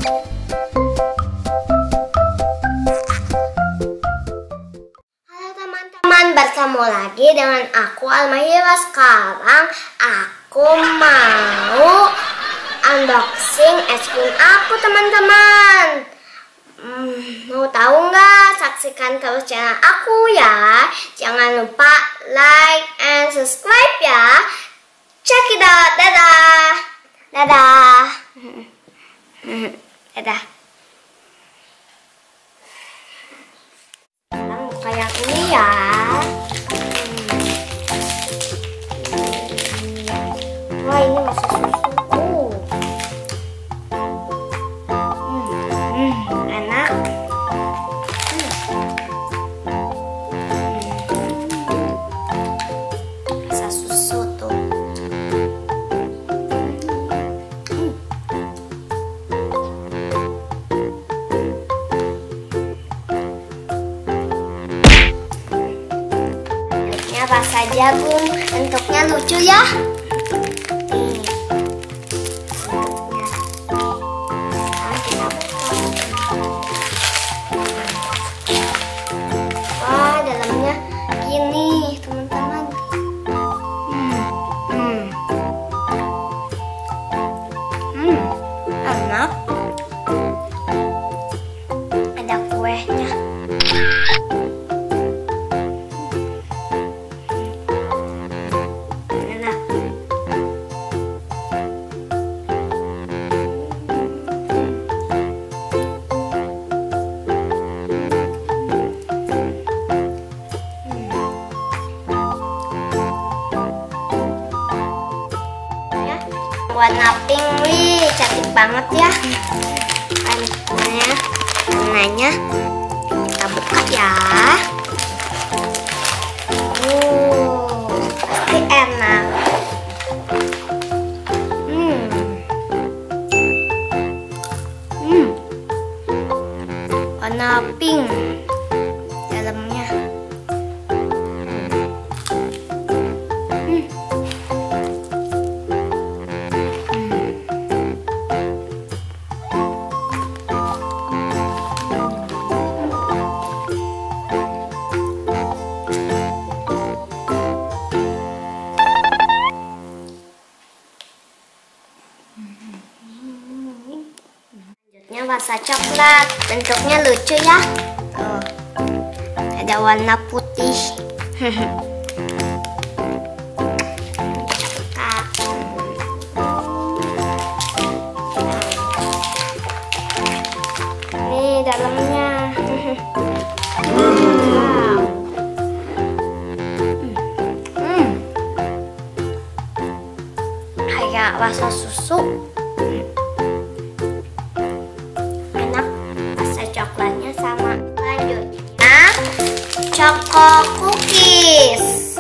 Halo teman-teman, bertemu lagi dengan aku Almahira. Sekarang aku mau unboxing es krim aku teman-teman. Mau tahu nggak? Saksikan terus channel aku ya. Jangan lupa like and subscribe ya. Check it out. Dadah. Dadah. Dadah. Sekarang buka yang ini ya. Wah, ini masih susu. Enak. Rasa susu tuh. Rasa jagung, bentuknya lucu ya. Sekarang kita buka. Wah, dalamnya gini teman-teman. Enak. Ada kuenya. Warna pink, wih, cantik banget ya. Warnanya kita buka ya. Pasti enak. Warna pink dalamnya. Rasa coklat, bentuknya lucu ya. Tuh, ada warna putih. Nih dalamnya. Kayak rasa susu. Coklatnya sama. Selanjutnya Choco Cookies.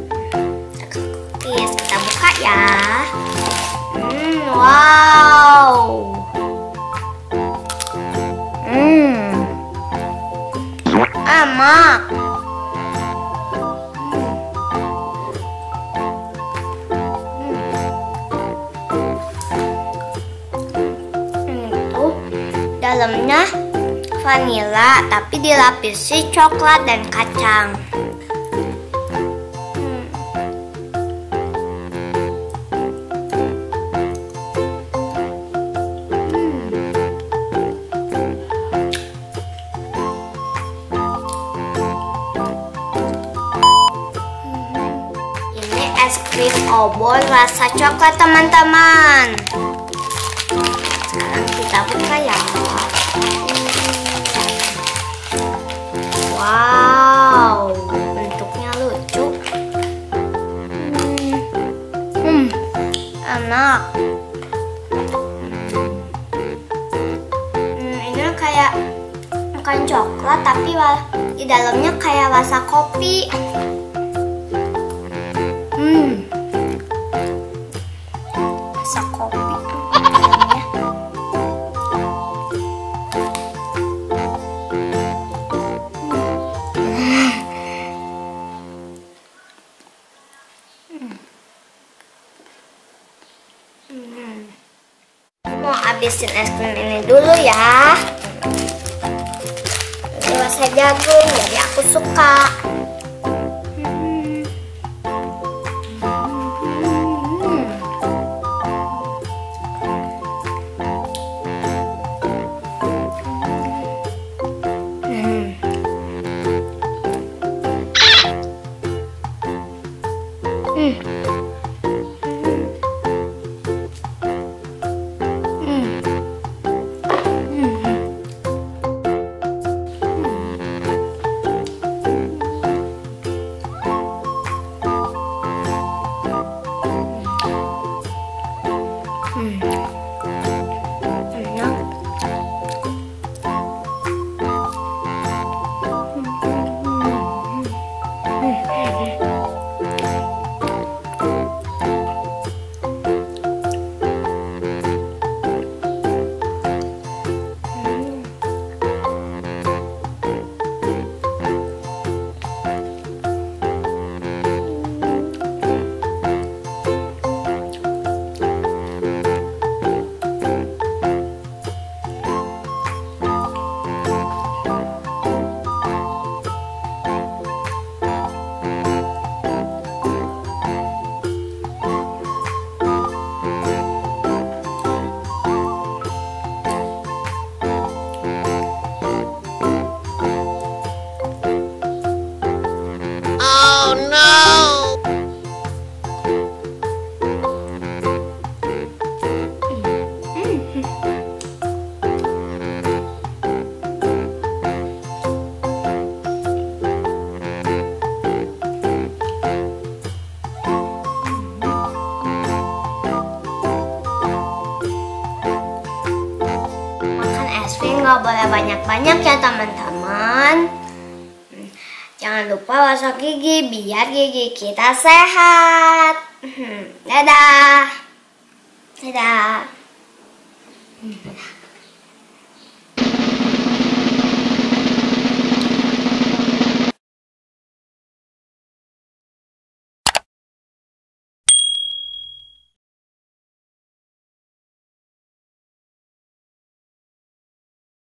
Kita buka ya. Wow. Enak. Itu dalamnya vanila tapi dilapisi coklat dan kacang. Ini es krim obor rasa coklat teman-teman. Sekarang kita buka ya. Wow, bentuknya lucu. Enak. Ini kayak bukan coklat tapi di dalamnya kayak rasa kopi. Rasa kopi dalamnya. Mau habisin es krim ini dulu ya. Ini rasa jagung, jadi aku suka. Nggak boleh banyak-banyak ya teman-teman. Jangan lupa gosok gigi biar gigi kita sehat. Dadah. Dadah.